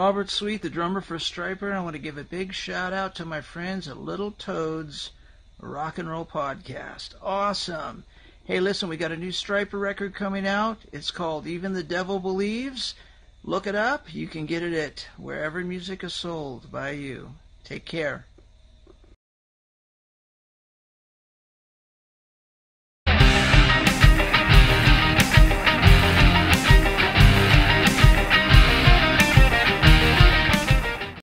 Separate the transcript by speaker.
Speaker 1: Robert Sweet, the drummer for Stryper. I want to give a big shout out to my friends at Little Toads Rock and Roll Podcast. Awesome. Hey, listen, we got a new Stryper record coming out. It's called Even the Devil Believes. Look it up. You can get it at wherever music is sold by you. Take care.